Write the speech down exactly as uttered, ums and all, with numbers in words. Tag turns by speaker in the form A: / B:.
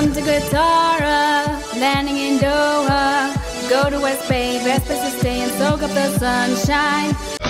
A: Welcome to Qatar, landing in Doha. Go to West Bay, best place to stay and soak up the sunshine.